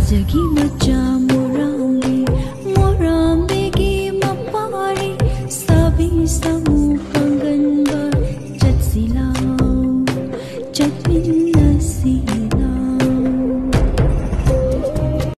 Fazagi macha morambe gi mapari sabi samu panganba chat silaw chat minasi